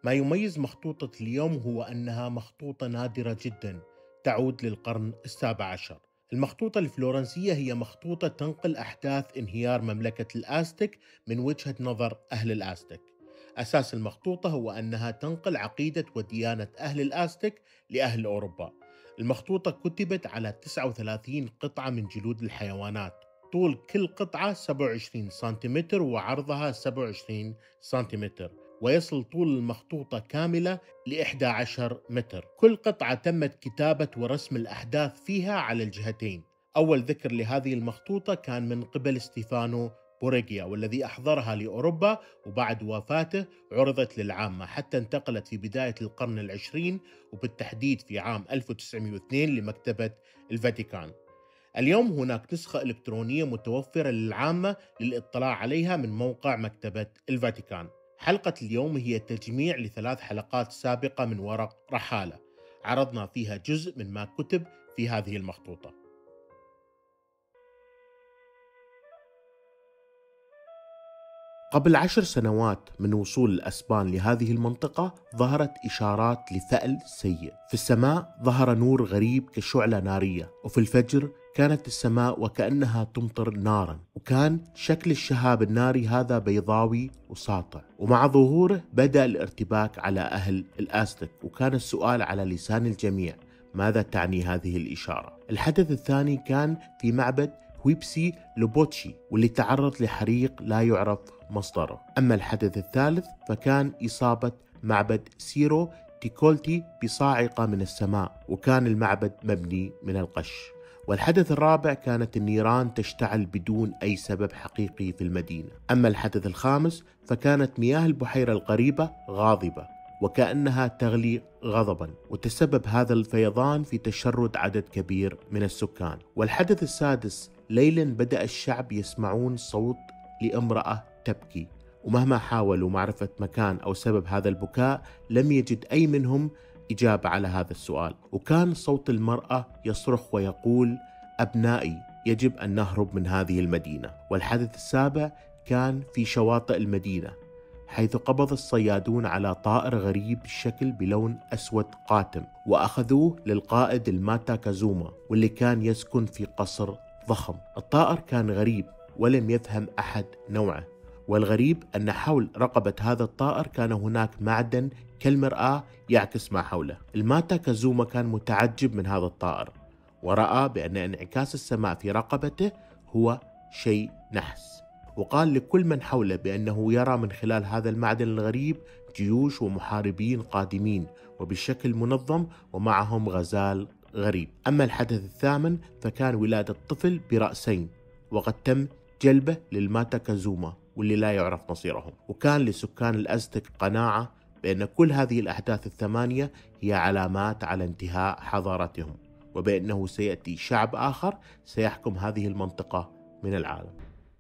ما يميز مخطوطة اليوم هو أنها مخطوطة نادرة جدا تعود للقرن السابع عشر. المخطوطة الفلورنسية هي مخطوطة تنقل أحداث انهيار مملكة الآستك من وجهة نظر أهل الآستك. أساس المخطوطة هو أنها تنقل عقيدة وديانة أهل الآستك لأهل أوروبا. المخطوطة كتبت على 39 قطعة من جلود الحيوانات، طول كل قطعة 27 سنتيمتر وعرضها 27 سنتيمتر، ويصل طول المخطوطة كاملة ل 11 متر. كل قطعة تمت كتابة ورسم الأحداث فيها على الجهتين. أول ذكر لهذه المخطوطة كان من قبل ستيفانو بوريجيا، والذي أحضرها لأوروبا، وبعد وفاته عرضت للعامة حتى انتقلت في بداية القرن العشرين، وبالتحديد في عام 1902 لمكتبة الفاتيكان. اليوم هناك نسخة إلكترونية متوفرة للعامة للاطلاع عليها من موقع مكتبة الفاتيكان. حلقة اليوم هي تجميع لثلاث حلقات سابقة من ورق رحالة، عرضنا فيها جزء من ما كتب في هذه المخطوطة. قبل 10 سنوات من وصول الأسبان لهذه المنطقة ظهرت إشارات لفأل سيء. في السماء ظهر نور غريب كشعلة نارية، وفي الفجر كانت السماء وكأنها تمطر نارا، وكان شكل الشهاب الناري هذا بيضاوي وساطع. ومع ظهوره بدأ الارتباك على أهل الآستك، وكان السؤال على لسان الجميع: ماذا تعني هذه الإشارة؟ الحدث الثاني كان في معبد هويبسي لوبوتشي، واللي تعرض لحريق لا يعرف مصدره. أما الحدث الثالث فكان إصابة معبد سيرو تيكولتي بصاعقة من السماء، وكان المعبد مبني من القش. والحدث الرابع كانت النيران تشتعل بدون أي سبب حقيقي في المدينة. أما الحدث الخامس فكانت مياه البحيرة القريبة غاضبة وكأنها تغلي غضبا، وتسبب هذا الفيضان في تشرد عدد كبير من السكان. والحدث السادس: ليلا بدأ الشعب يسمعون صوت لامرأة تبكي، ومهما حاولوا معرفة مكان أو سبب هذا البكاء لم يجد أي منهم إجابة على هذا السؤال. وكان صوت المرأة يصرخ ويقول: أبنائي، يجب أن نهرب من هذه المدينة. والحدث السابع كان في شواطئ المدينة، حيث قبض الصيادون على طائر غريب الشكل بلون أسود قاتم، وأخذوه للقائد الماتا كازوما، واللي كان يسكن في قصر ضخم. الطائر كان غريب ولم يفهم أحد نوعه، والغريب أن حول رقبة هذا الطائر كان هناك معدن كالمرآة يعكس ما حوله. الماتا كازوما كان متعجب من هذا الطائر، ورأى بأن انعكاس السماء في رقبته هو شيء نحس، وقال لكل من حوله بأنه يرى من خلال هذا المعدن الغريب جيوش ومحاربين قادمين وبشكل منظم، ومعهم غزال غريب. أما الحدث الثامن فكان ولادة طفل برأسين، وقد تم جلبه للماتا كازوما، واللي لا يعرف مصيرهم. وكان لسكان الأزتك قناعة بأن كل هذه الأحداث الثمانية هي علامات على انتهاء حضارتهم، وبأنه سيأتي شعب آخر سيحكم هذه المنطقة من العالم.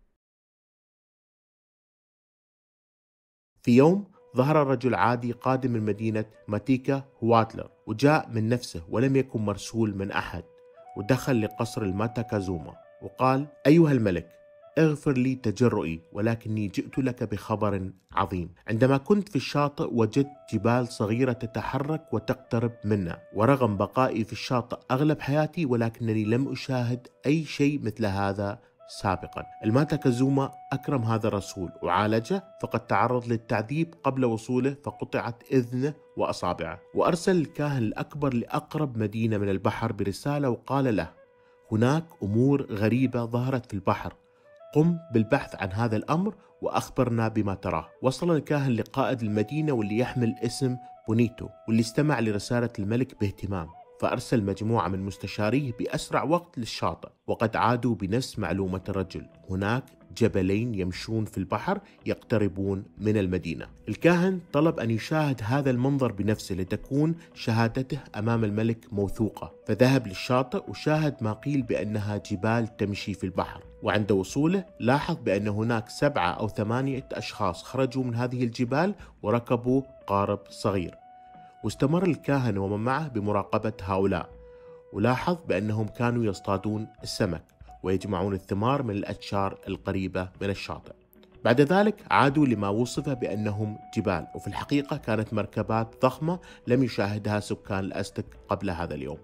في يوم ظهر رجل عادي قادم من مدينة ماتيكا هواتلر، وجاء من نفسه ولم يكن مرسول من أحد، ودخل لقصر الماتا كازوما وقال: أيها الملك، اغفر لي تجرؤي، ولكني جئت لك بخبر عظيم. عندما كنت في الشاطئ وجدت جبال صغيرة تتحرك وتقترب منا، ورغم بقائي في الشاطئ أغلب حياتي ولكنني لم أشاهد أي شيء مثل هذا سابقا. الماتا كازوما أكرم هذا الرسول وعالجه، فقد تعرض للتعذيب قبل وصوله، فقطعت إذنه وأصابعه. وأرسل الكاهن الأكبر لأقرب مدينة من البحر برسالة وقال له: هناك أمور غريبة ظهرت في البحر، قم بالبحث عن هذا الأمر وأخبرنا بما تراه. وصل الكاهن لقائد المدينة واللي يحمل اسم بونيتو، واللي استمع لرسالة الملك باهتمام، فأرسل مجموعة من مستشاريه بأسرع وقت للشاطئ، وقد عادوا بنفس معلومة الرجل: هناك جبلين يمشون في البحر يقتربون من المدينة. الكاهن طلب أن يشاهد هذا المنظر بنفسه لتكون شهادته أمام الملك موثوقة، فذهب للشاطئ وشاهد ما قيل بأنها جبال تمشي في البحر. وعند وصوله لاحظ بأن هناك 7 أو 8 أشخاص خرجوا من هذه الجبال وركبوا قارب صغير. واستمر الكاهن ومن معه بمراقبة هؤلاء، ولاحظ بأنهم كانوا يصطادون السمك ويجمعون الثمار من الأشجار القريبة من الشاطئ. بعد ذلك عادوا لما وصف بأنهم جبال، وفي الحقيقة كانت مركبات ضخمة لم يشاهدها سكان الأزتك قبل هذا اليوم.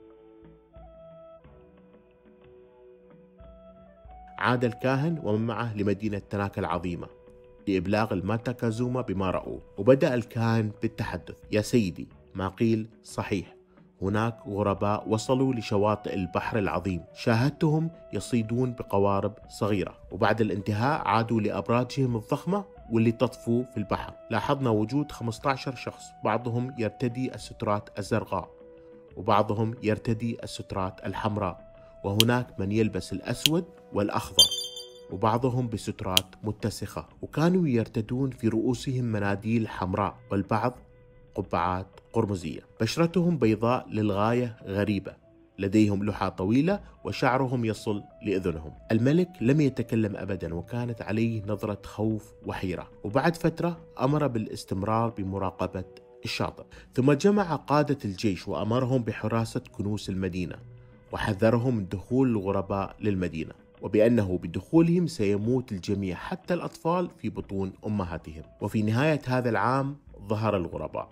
عاد الكاهن ومن معه لمدينة تناكا العظيمة لإبلاغ الماتاكازوما بما رأوه، وبدأ الكاهن بالتحدث: يا سيدي، ما قيل صحيح، هناك غرباء وصلوا لشواطئ البحر العظيم، شاهدتهم يصيدون بقوارب صغيرة، وبعد الانتهاء عادوا لأبراجهم الضخمة واللي تطفو في البحر. لاحظنا وجود 15 شخص، بعضهم يرتدي السترات الزرقاء وبعضهم يرتدي السترات الحمراء، وهناك من يلبس الأسود والأخضر، وبعضهم بسترات متسخة، وكانوا يرتدون في رؤوسهم مناديل حمراء والبعض قبعات قرمزية. بشرتهم بيضاء للغاية غريبة، لديهم لحى طويلة وشعرهم يصل لأذنهم. الملك لم يتكلم أبدا، وكانت عليه نظرة خوف وحيرة، وبعد فترة أمر بالاستمرار بمراقبة الشاطئ، ثم جمع قادة الجيش وأمرهم بحراسة كنوز المدينة، وحذرهم من دخول الغرباء للمدينة، وبأنه بدخولهم سيموت الجميع حتى الأطفال في بطون أمهاتهم. وفي نهاية هذا العام ظهر الغرباء،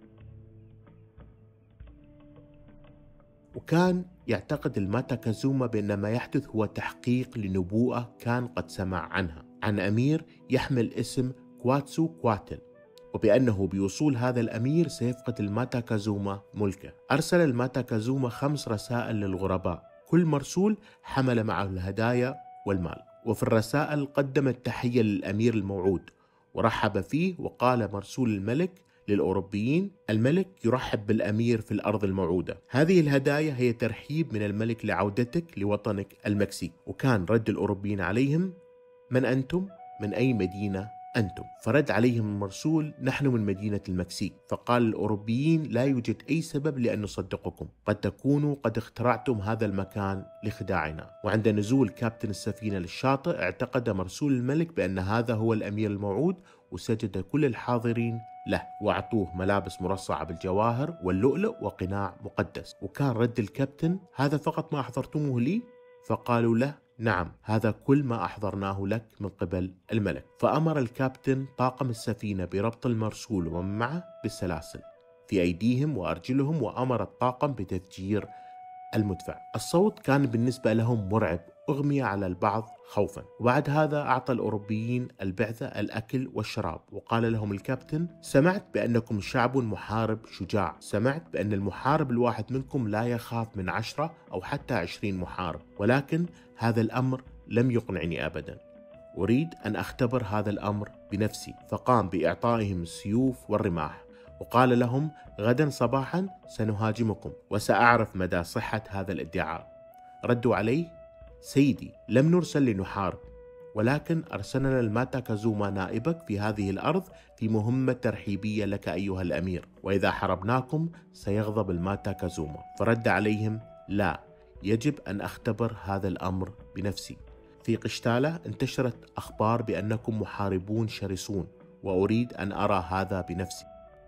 وكان يعتقد الماتاكازوما بأن ما يحدث هو تحقيق لنبوءة كان قد سمع عنها عن أمير يحمل اسم كواتسو كواتل، وبأنه بوصول هذا الأمير سيفقد الماتاكازوما ملكه. أرسل الماتاكازوما 5 رسائل للغرباء، كل مرسول حمل معه الهدايا والمال، وفي الرسائل قدم التحية للأمير الموعود ورحب فيه، وقال مرسول الملك للأوروبيين: الملك يرحب بالأمير في الأرض الموعودة. هذه الهدايا هي ترحيب من الملك لعودتك لوطنك المكسيك. وكان رد الأوروبيين عليهم: من أنتم؟ من أي مدينة أنتم؟ فرد عليهم المرسول: نحن من مدينة المكسيك. فقال الأوروبيين: لا يوجد أي سبب لأن نصدقكم، قد تكونوا قد اخترعتم هذا المكان لخداعنا. وعند نزول كابتن السفينة للشاطئ اعتقد مرسول الملك بأن هذا هو الأمير الموعود، وسجد كل الحاضرين له، وأعطوه ملابس مرصعة بالجواهر واللؤلؤ وقناع مقدس. وكان رد الكابتن: هذا فقط ما أحضرتموه لي؟ فقالوا له: نعم، هذا كل ما أحضرناه لك من قبل الملك. فأمر الكابتن طاقم السفينة بربط المرسول ومن معه بالسلاسل في أيديهم وأرجلهم، وأمر الطاقم بتفجير المدفع. الصوت كان بالنسبة لهم مرعب، أغمي على البعض خوفا. وبعد هذا أعطى الأوروبيين البعثة الأكل والشراب، وقال لهم الكابتن: سمعت بأنكم شعب محارب شجاع، سمعت بأن المحارب الواحد منكم لا يخاف من 10 أو حتى 20 محارب، ولكن هذا الأمر لم يقنعني أبدا. أريد أن أختبر هذا الأمر بنفسي. فقام بإعطائهم السيوف والرماح، وقال لهم: غدا صباحا سنهاجمكم وسأعرف مدى صحة هذا الادعاء. ردوا عليه: سيدي، لم نرسل لنحارب، ولكن أرسلنا الماتاكازوما نائبك في هذه الأرض في مهمة ترحيبية لك أيها الأمير، وإذا حاربناكم سيغضب الماتاكازوما. فرد عليهم: لا، يجب أن أختبر هذا الأمر بنفسي. في قشتالة انتشرت أخبار بأنكم محاربون شرسون، وأريد أن أرى هذا بنفسي.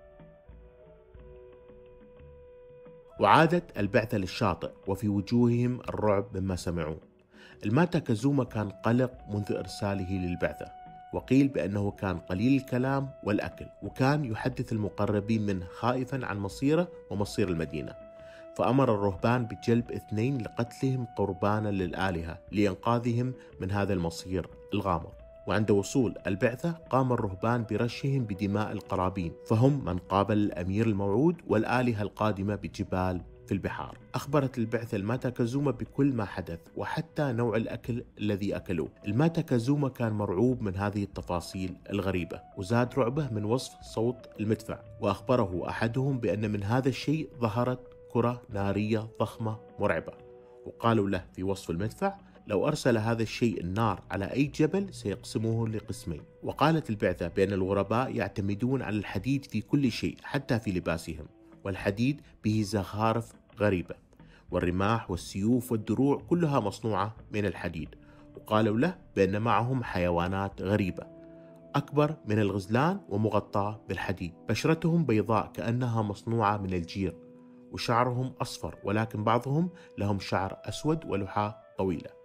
وعادت البعثة للشاطئ، وفي وجوههم الرعب مما سمعوا. الماتاكازوما كان قلق منذ إرساله للبعثة، وقيل بأنه كان قليل الكلام والأكل، وكان يحدث المقربين منه خائفا عن مصيره ومصير المدينة. فأمر الرهبان بجلب 2 لقتلهم قربانا للآلهة لإنقاذهم من هذا المصير الغامض. وعند وصول البعثة قام الرهبان برشهم بدماء القرابين، فهم من قابل الأمير الموعود والآلهة القادمة بجبال في البحار. أخبرت البعثة الماتاكازوما بكل ما حدث، وحتى نوع الأكل الذي أكلوه. الماتاكازوما كان مرعوب من هذه التفاصيل الغريبة، وزاد رعبه من وصف صوت المدفع. وأخبره أحدهم بأن من هذا الشيء ظهرت كرة نارية ضخمة مرعبة، وقالوا له في وصف المدفع: لو أرسل هذا الشيء النار على أي جبل سيقسموه لقسمين. وقالت البعثة بأن الغرباء يعتمدون على الحديد في كل شيء حتى في لباسهم، والحديد به زخارف غريبة، والرماح والسيوف والدروع كلها مصنوعة من الحديد. وقالوا له بأن معهم حيوانات غريبة أكبر من الغزلان ومغطاة بالحديد، بشرتهم بيضاء كأنها مصنوعة من الجير، وشعرهم أصفر، ولكن بعضهم لهم شعر أسود ولحى طويلة.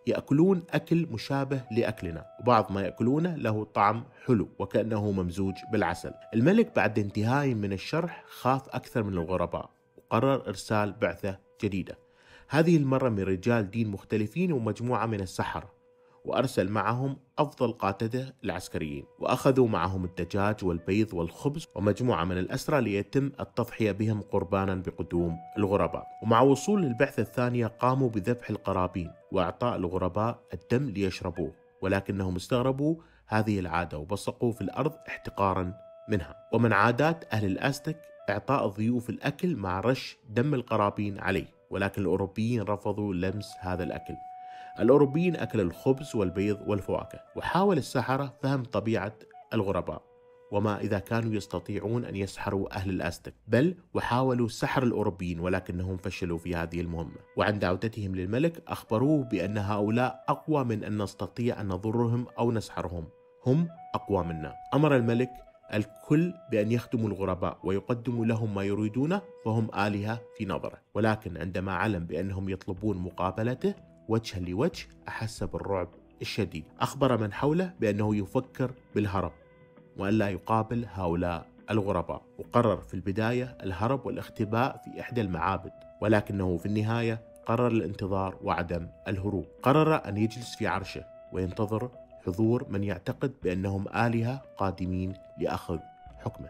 يأكلون أكل مشابه لأكلنا، وبعض ما يأكلونه له طعم حلو وكأنه ممزوج بالعسل. الملك بعد انتهائه من الشرح خاف أكثر من الغرباء، وقرر إرسال بعثة جديدة، هذه المرة من رجال دين مختلفين ومجموعة من السحرة، وأرسل معهم أفضل قادته العسكريين، وأخذوا معهم الدجاج والبيض والخبز ومجموعة من الأسرى ليتم التضحية بهم قربانا بقدوم الغرباء. ومع وصول البعثة الثانية قاموا بذبح القرابين وإعطاء الغرباء الدم ليشربوه، ولكنهم استغربوا هذه العادة وبصقوا في الأرض احتقارا منها. ومن عادات أهل الأزتك إعطاء الضيوف الأكل مع رش دم القرابين عليه، ولكن الأوروبيين رفضوا لمس هذا الأكل. الأوروبيين أكلوا الخبز والبيض والفواكه، وحاول السحرة فهم طبيعة الغرباء وما إذا كانوا يستطيعون أن يسحروا أهل الأزتك، بل وحاولوا سحر الأوروبيين ولكنهم فشلوا في هذه المهمة. وعند عودتهم للملك أخبروه بأن هؤلاء أقوى من أن نستطيع أن نضرهم أو نسحرهم، هم أقوى منا. أمر الملك الكل بأن يخدموا الغرباء ويقدموا لهم ما يريدونه، فهم آلهة في نظره. ولكن عندما علم بأنهم يطلبون مقابلته وجها لوجه أحس بالرعب الشديد. أخبر من حوله بأنه يفكر بالهرب وأن لا يقابل هؤلاء الغرباء، وقرر في البداية الهرب والاختباء في إحدى المعابد، ولكنه في النهاية قرر الانتظار وعدم الهروب. قرر أن يجلس في عرشه وينتظر حضور من يعتقد بأنهم آلهة قادمين لأخذ حكمه.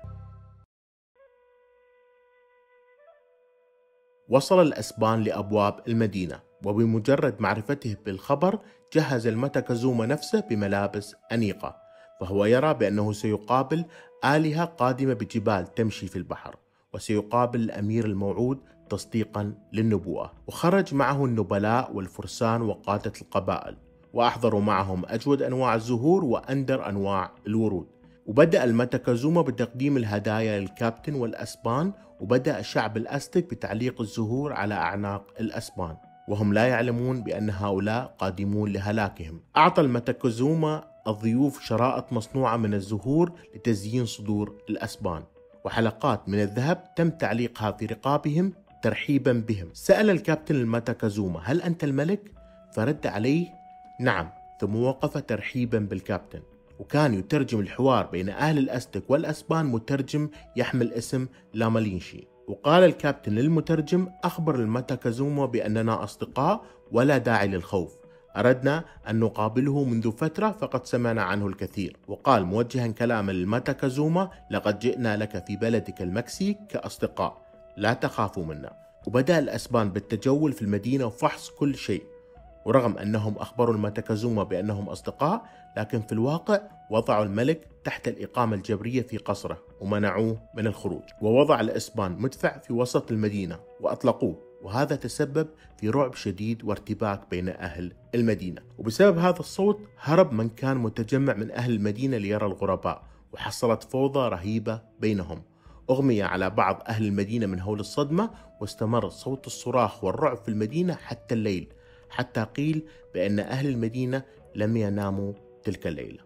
وصل الأسبان لأبواب المدينة، وبمجرد معرفته بالخبر جهز المتكزوما نفسه بملابس أنيقة، فهو يرى بأنه سيقابل آلهة قادمة بجبال تمشي في البحر، وسيقابل الأمير الموعود تصديقا للنبوءة. وخرج معه النبلاء والفرسان وقادة القبائل، وأحضروا معهم أجود أنواع الزهور وأندر أنواع الورود. وبدأ المتكزوما بتقديم الهدايا للكابتن والأسبان، وبدأ الشعب الأزتك بتعليق الزهور على أعناق الأسبان، وهم لا يعلمون بأن هؤلاء قادمون لهلاكهم. أعطى المتكزوما الضيوف شرائط مصنوعة من الزهور لتزيين صدور الأسبان، وحلقات من الذهب تم تعليقها في رقابهم ترحيبا بهم. سأل الكابتن المتكزوما: هل أنت الملك؟ فرد عليه: نعم، ثم وقف ترحيبا بالكابتن. وكان يترجم الحوار بين أهل الأزتك والأسبان مترجم يحمل اسم لامالينشي. وقال الكابتن للمترجم: أخبر المتكزوما بأننا أصدقاء ولا داعي للخوف، أردنا أن نقابله منذ فترة فقد سمعنا عنه الكثير. وقال موجها كلاما للمتكزوما: لقد جئنا لك في بلدك المكسيك كأصدقاء، لا تخافوا منا. وبدأ الأسبان بالتجول في المدينة وفحص كل شيء، ورغم أنهم أخبروا المتكزوما بأنهم أصدقاء، لكن في الواقع وضعوا الملك تحت الإقامة الجبرية في قصره ومنعوه من الخروج. ووضع الأسبان مدفع في وسط المدينة وأطلقوه، وهذا تسبب في رعب شديد وارتباك بين أهل المدينة. وبسبب هذا الصوت هرب من كان متجمع من أهل المدينة ليرى الغرباء، وحصلت فوضى رهيبة بينهم. أغمي على بعض أهل المدينة من هول الصدمة، واستمر صوت الصراخ والرعب في المدينة حتى الليل، حتى قيل بأن أهل المدينة لم يناموا تلك الليلة.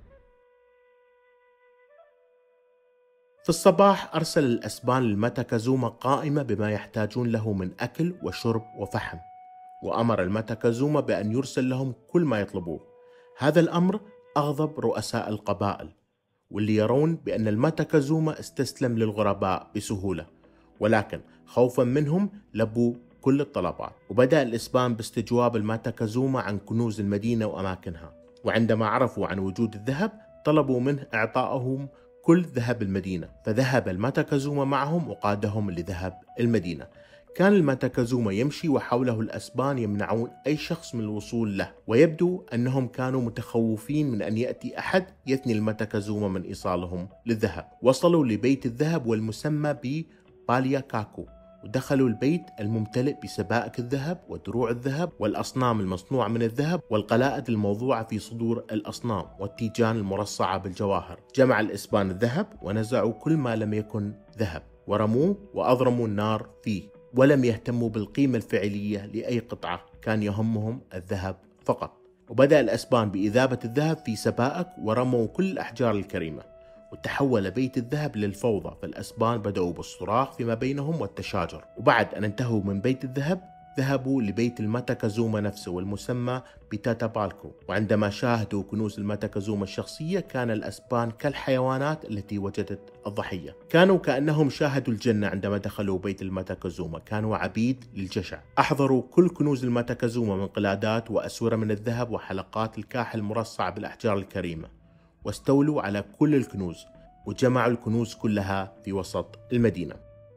في الصباح أرسل الأسبان للمتكزوما قائمة بما يحتاجون له من أكل وشرب وفحم، وأمر المتكزوما بأن يرسل لهم كل ما يطلبوه. هذا الأمر أغضب رؤساء القبائل، واللي يرون بأن المتكزوما استسلم للغرباء بسهولة، ولكن خوفا منهم لبوا كل الطلبات. وبدأ الإسبان باستجواب المتكزوما عن كنوز المدينة وأماكنها، وعندما عرفوا عن وجود الذهب طلبوا منه إعطائهم كل ذهب المدينة، فذهب المتكزوما معهم وقادهم لذهب المدينة. كان المتكزوما يمشي وحوله الأسبان يمنعون أي شخص من الوصول له، ويبدو أنهم كانوا متخوفين من أن يأتي أحد يثني المتكزوما من إيصالهم للذهب. وصلوا لبيت الذهب والمسمى بباليا كاكو، ودخلوا البيت الممتلئ بسبائك الذهب ودروع الذهب والأصنام المصنوعة من الذهب والقلائد الموضوعة في صدور الأصنام والتيجان المرصعة بالجواهر. جمع الإسبان الذهب ونزعوا كل ما لم يكن ذهب ورموه وأضرموا النار فيه، ولم يهتموا بالقيمة الفعلية لأي قطعة، كان يهمهم الذهب فقط. وبدأ الأسبان بإذابة الذهب في سبائك ورموا كل الأحجار الكريمة، وتحول بيت الذهب للفوضى، فالأسبان بدأوا بالصراخ فيما بينهم والتشاجر. وبعد أن انتهوا من بيت الذهب ذهبوا لبيت الماتاكازوما نفسه والمسمى بتاتابالكو، وعندما شاهدوا كنوز الماتاكازوما الشخصية كان الأسبان كالحيوانات التي وجدت الضحية. كانوا كأنهم شاهدوا الجنة عندما دخلوا بيت الماتاكازوما، كانوا عبيد للجشع. أحضروا كل كنوز الماتاكازوما من قلادات وأسورة من الذهب وحلقات الكاحل المرصعة بالأحجار الكريمة، واستولوا على كل الكنوز وجمعوا الكنوز كلها في وسط المدينة.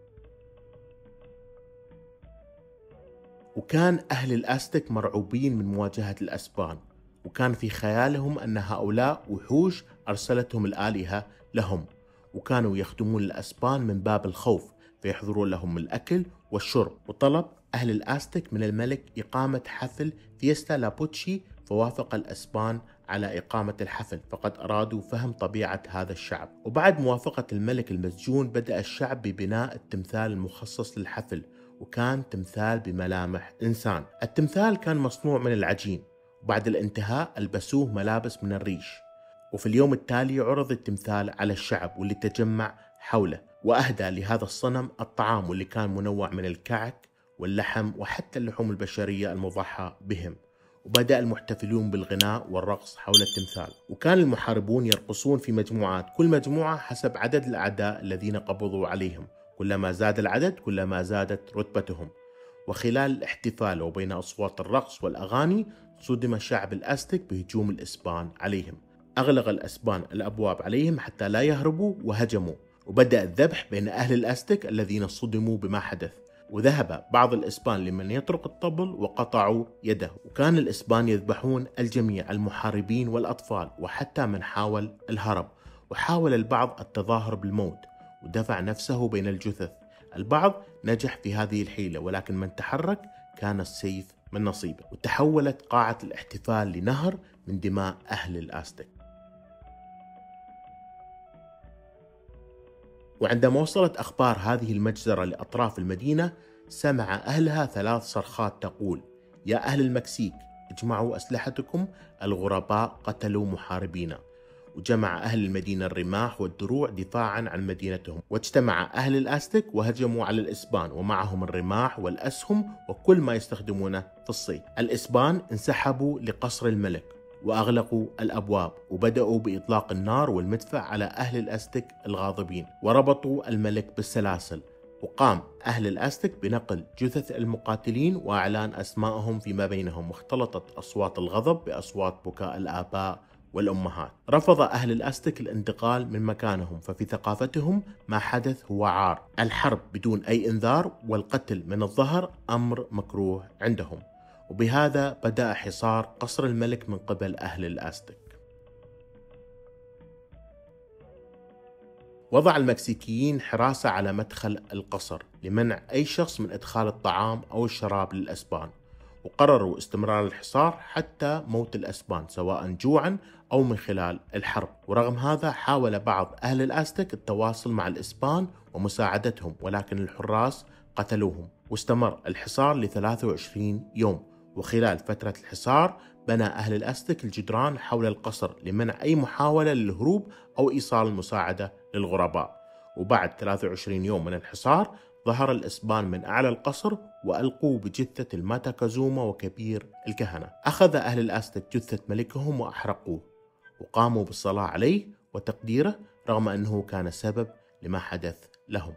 وكان أهل الأزتك مرعوبين من مواجهة الأسبان، وكان في خيالهم أن هؤلاء وحوش أرسلتهم الآلهة لهم، وكانوا يخدمون الأسبان من باب الخوف، فيحضرون لهم الأكل والشرب. وطلب أهل الأزتك من الملك إقامة حفل فيستا لابوتشي، فوافق الأسبان على إقامة الحفل، فقد أرادوا فهم طبيعة هذا الشعب. وبعد موافقة الملك المسجون بدأ الشعب ببناء التمثال المخصص للحفل، وكان تمثال بملامح إنسان. التمثال كان مصنوع من العجين، وبعد الانتهاء ألبسوه ملابس من الريش. وفي اليوم التالي عرض التمثال على الشعب واللي تجمع حوله، وأهدى لهذا الصنم الطعام واللي كان منوع من الكعك واللحم وحتى اللحوم البشرية المضحى بهم. وبدأ المحتفلون بالغناء والرقص حول التمثال، وكان المحاربون يرقصون في مجموعات، كل مجموعة حسب عدد الأعداء الذين قبضوا عليهم، كلما زاد العدد كلما زادت رتبتهم. وخلال الاحتفال وبين أصوات الرقص والأغاني صدم شعب الأزتك بهجوم الإسبان عليهم. أغلق الأسبان الأبواب عليهم حتى لا يهربوا وهجموا، وبدأ الذبح بين أهل الأزتك الذين صدموا بما حدث. وذهب بعض الإسبان لمن يطرق الطبل وقطعوا يده، وكان الإسبان يذبحون الجميع، المحاربين والأطفال وحتى من حاول الهرب. وحاول البعض التظاهر بالموت ودفع نفسه بين الجثث. البعض نجح في هذه الحيلة، ولكن من تحرك كان السيف من نصيبه، وتحولت قاعة الاحتفال لنهر من دماء أهل الأزتك. وعندما وصلت أخبار هذه المجزرة لأطراف المدينة سمع أهلها 3 صرخات تقول: يا أهل المكسيك اجمعوا أسلحتكم، الغرباء قتلوا محاربينا. وجمع أهل المدينة الرماح والدروع دفاعا عن مدينتهم، واجتمع أهل الأزتك وهجموا على الإسبان ومعهم الرماح والأسهم وكل ما يستخدمونه في الصيد. الإسبان انسحبوا لقصر الملك وأغلقوا الأبواب، وبدأوا بإطلاق النار والمدفع على أهل الأزتك الغاضبين، وربطوا الملك بالسلاسل. وقام أهل الأزتك بنقل جثث المقاتلين وإعلان أسمائهم فيما بينهم، واختلطت أصوات الغضب بأصوات بكاء الآباء والأمهات. رفض أهل الأزتك الانتقال من مكانهم، ففي ثقافتهم ما حدث هو عار. الحرب بدون أي إنذار والقتل من الظهر أمر مكروه عندهم. وبهذا بدأ حصار قصر الملك من قبل أهل الأزتك. وضع المكسيكيين حراسة على مدخل القصر لمنع أي شخص من إدخال الطعام أو الشراب للأسبان، وقرروا استمرار الحصار حتى موت الأسبان سواء جوعا أو من خلال الحرب. ورغم هذا حاول بعض أهل الأزتك التواصل مع الإسبان ومساعدتهم، ولكن الحراس قتلوهم. واستمر الحصار ل23 يوم، وخلال فترة الحصار بنى أهل الأزتك الجدران حول القصر لمنع أي محاولة للهروب أو إيصال المساعدة للغرباء. وبعد 23 يوم من الحصار ظهر الإسبان من أعلى القصر وألقوا بجثة الماتاكازوما وكبير الكهنة. أخذ أهل الأزتك جثة ملكهم وأحرقوه، وقاموا بالصلاة عليه وتقديره رغم أنه كان سبب لما حدث لهم.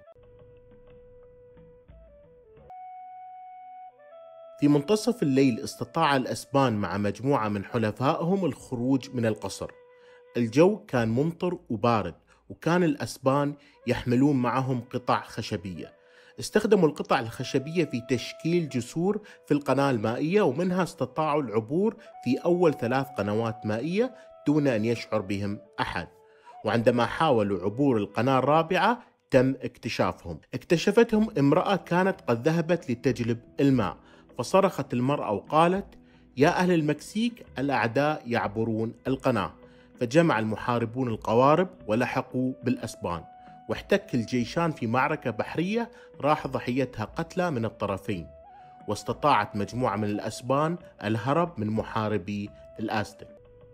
في منتصف الليل استطاع الأسبان مع مجموعة من حلفائهم الخروج من القصر. الجو كان ممطر وبارد، وكان الأسبان يحملون معهم قطع خشبية. استخدموا القطع الخشبية في تشكيل جسور في القناة المائية، ومنها استطاعوا العبور في أول 3 قنوات مائية دون أن يشعر بهم أحد. وعندما حاولوا عبور القناة الرابعة تم اكتشافهم. اكتشفتهم امرأة كانت قد ذهبت لتجلب الماء، فصرخت المرأة وقالت: يا أهل المكسيك الأعداء يعبرون القناة. فجمع المحاربون القوارب ولحقوا بالأسبان، واحتك الجيشان في معركة بحرية راح ضحيتها قتلى من الطرفين. واستطاعت مجموعة من الأسبان الهرب من محاربي الأزتك.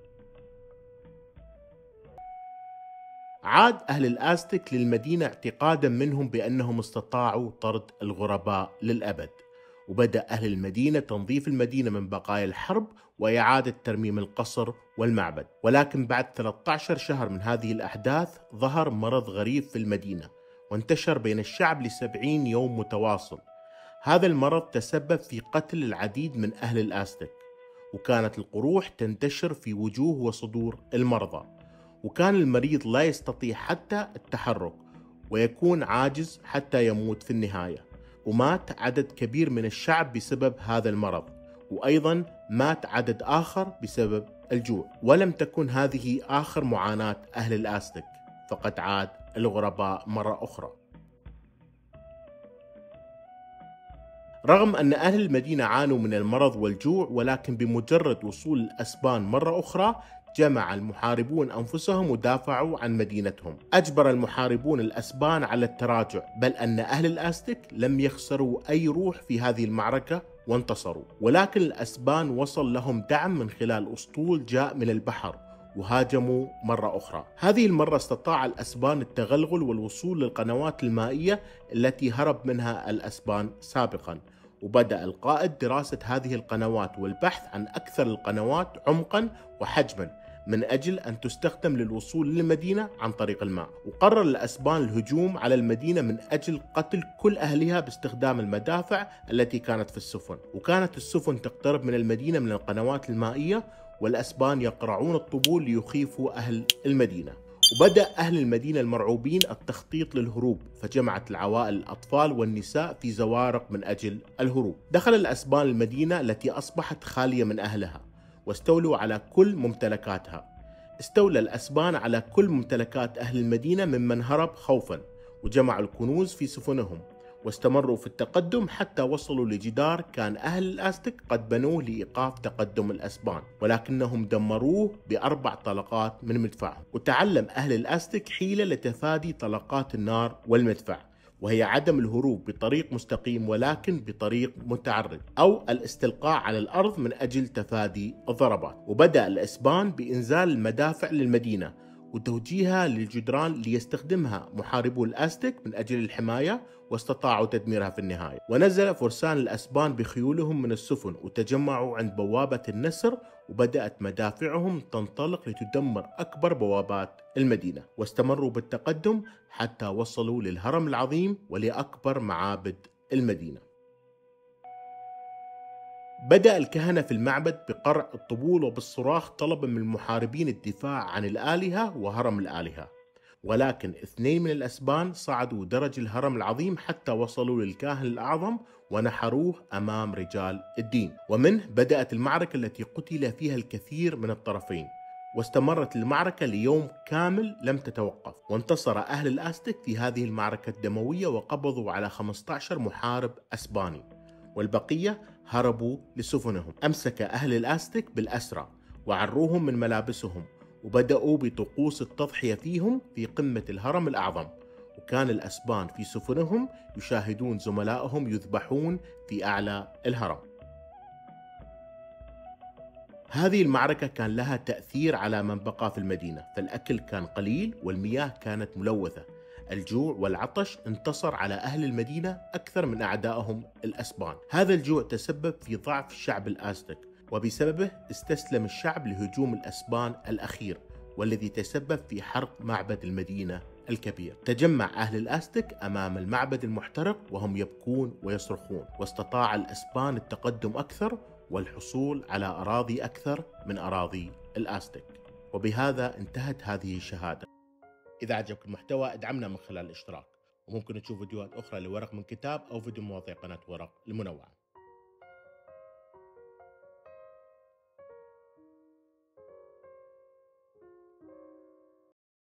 عاد أهل الأزتك للمدينة اعتقادا منهم بأنهم استطاعوا طرد الغرباء للأبد. وبدأ أهل المدينة تنظيف المدينة من بقايا الحرب وإعادة ترميم القصر والمعبد. ولكن بعد 13 شهر من هذه الأحداث ظهر مرض غريب في المدينة وانتشر بين الشعب ل70 يوم متواصل. هذا المرض تسبب في قتل العديد من أهل الآستك، وكانت القروح تنتشر في وجوه وصدور المرضى، وكان المريض لا يستطيع حتى التحرك ويكون عاجز حتى يموت في النهاية. ومات عدد كبير من الشعب بسبب هذا المرض، وأيضا مات عدد آخر بسبب الجوع. ولم تكن هذه آخر معاناة أهل الآستك، فقد عاد الغرباء مرة أخرى. رغم أن أهل المدينة عانوا من المرض والجوع، ولكن بمجرد وصول الأسبان مرة أخرى جمع المحاربون أنفسهم ودافعوا عن مدينتهم. أجبر المحاربون الأسبان على التراجع، بل أن أهل الآستك لم يخسروا أي روح في هذه المعركة وانتصروا. ولكن الأسبان وصل لهم دعم من خلال أسطول جاء من البحر وهاجموا مرة أخرى. هذه المرة استطاع الأسبان التغلغل والوصول للقنوات المائية التي هرب منها الأسبان سابقا، وبدأ القائد دراسة هذه القنوات والبحث عن أكثر القنوات عمقا وحجما من أجل أن تستخدم للوصول للمدينة عن طريق الماء. وقرر الأسبان الهجوم على المدينة من أجل قتل كل أهلها باستخدام المدافع التي كانت في السفن. وكانت السفن تقترب من المدينة من القنوات المائية، والأسبان يقرعون الطبول ليخيفوا أهل المدينة. وبدأ أهل المدينة المرعوبين التخطيط للهروب، فجمعت العوائل الأطفال والنساء في زوارق من أجل الهروب. دخل الأسبان المدينة التي أصبحت خالية من أهلها واستولوا على كل ممتلكاتها. استولى الأسبان على كل ممتلكات أهل المدينة ممن هرب خوفا، وجمعوا الكنوز في سفنهم، واستمروا في التقدم حتى وصلوا لجدار كان أهل الآستك قد بنوه لإيقاف تقدم الأسبان، ولكنهم دمروه ب4 طلقات من مدفعهم. وتعلم أهل الآستك حيلة لتفادي طلقات النار والمدفع، وهي عدم الهروب بطريق مستقيم ولكن بطريق متعرج، أو الاستلقاء على الأرض من أجل تفادي الضربات. وبدأ الأسبان بإنزال المدافع للمدينة وتوجيهها للجدران ليستخدمها محاربو الآستك من أجل الحماية، واستطاعوا تدميرها في النهاية. ونزل فرسان الأسبان بخيولهم من السفن وتجمعوا عند بوابة النسر، وبدأت مدافعهم تنطلق لتدمر أكبر بوابات المدينة. واستمروا بالتقدم حتى وصلوا للهرم العظيم ولأكبر معابد المدينة. بدأ الكهنة في المعبد بقرع الطبول وبالصراخ طلبا من المحاربين الدفاع عن الآلهة وهرم الآلهة. ولكن 2 من الأسبان صعدوا درج الهرم العظيم حتى وصلوا للكاهن الأعظم ونحروه أمام رجال الدين. ومنه بدأت المعركة التي قتل فيها الكثير من الطرفين، واستمرت المعركة ليوم كامل لم تتوقف. وانتصر أهل الآستك في هذه المعركة الدموية وقبضوا على 15 محارب أسباني، والبقية هربوا لسفنهم. أمسك أهل الآستك بالأسرى وعروهم من ملابسهم، وبدأوا بطقوس التضحية فيهم في قمة الهرم الأعظم. وكان الأسبان في سفنهم يشاهدون زملائهم يذبحون في أعلى الهرم. هذه المعركة كان لها تأثير على من بقى في المدينة، فالأكل كان قليل والمياه كانت ملوثة. الجوع والعطش انتصر على أهل المدينة أكثر من أعدائهم الأسبان. هذا الجوع تسبب في ضعف الشعب الآستك، وبسببه استسلم الشعب لهجوم الأسبان الأخير، والذي تسبب في حرق معبد المدينة الكبير. تجمع أهل الآستك أمام المعبد المحترق وهم يبكون ويصرخون، واستطاع الأسبان التقدم أكثر والحصول على أراضي أكثر من أراضي الآستك. وبهذا انتهت هذه الشهادة. إذا عجبك المحتوى ادعمنا من خلال الاشتراك، وممكن تشوف فيديوهات أخرى لورق من كتاب أو فيديو مواضيع قناة ورق المنوعة.